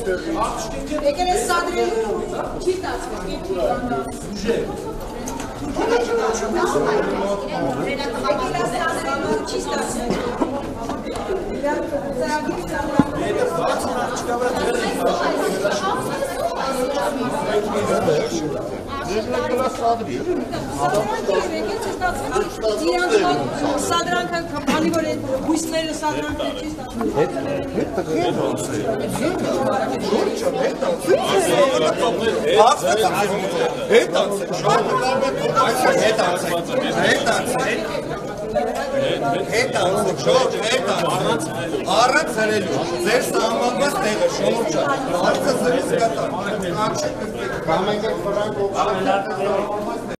Եկել ես սադրելու չի տացվել, Սադրանքը քանի որ այդ բույսները սադրանքը չի ստացվում։ Առանց հրելու, ձեր սահմանված տեղը շնորհ չա, հարցը զրույց կտա։